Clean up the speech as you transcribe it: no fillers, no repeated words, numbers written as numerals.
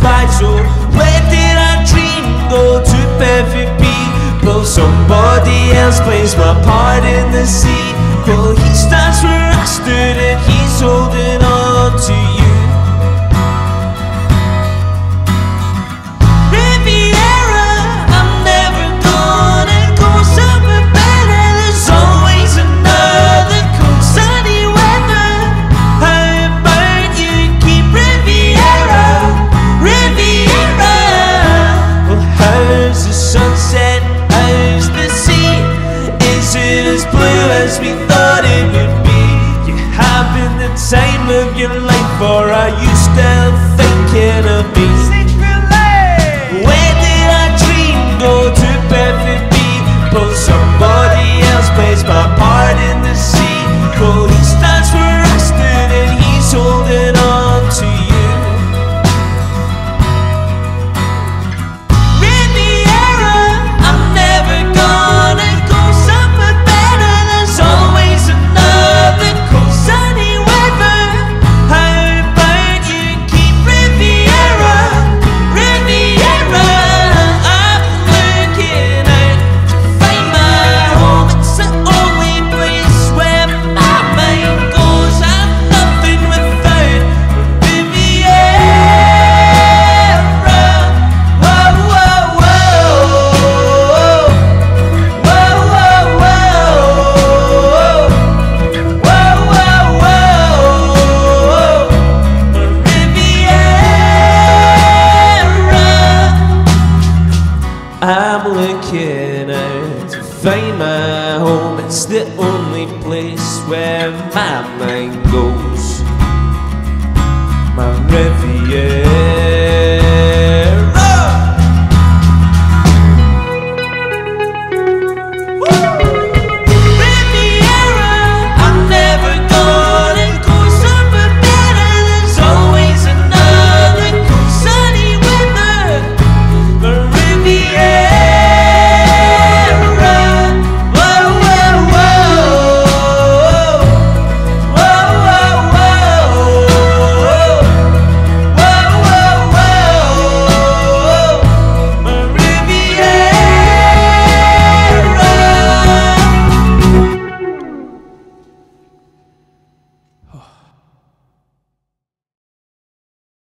by. So where did our dream go to perfect people? Somebody else plays my part in the sequel. He stands where I stood and he's holding on to you. Riviera, I'm never gonna go somewhere better. There's always another cool sunny weather. How about you keep Riviera, Riviera? Well, how's the sunset? How's the sea? Is it as blue as we thought it would be? You having the time of your life, or are you still thinking of me? Where did our dream go to perfect people? Somebody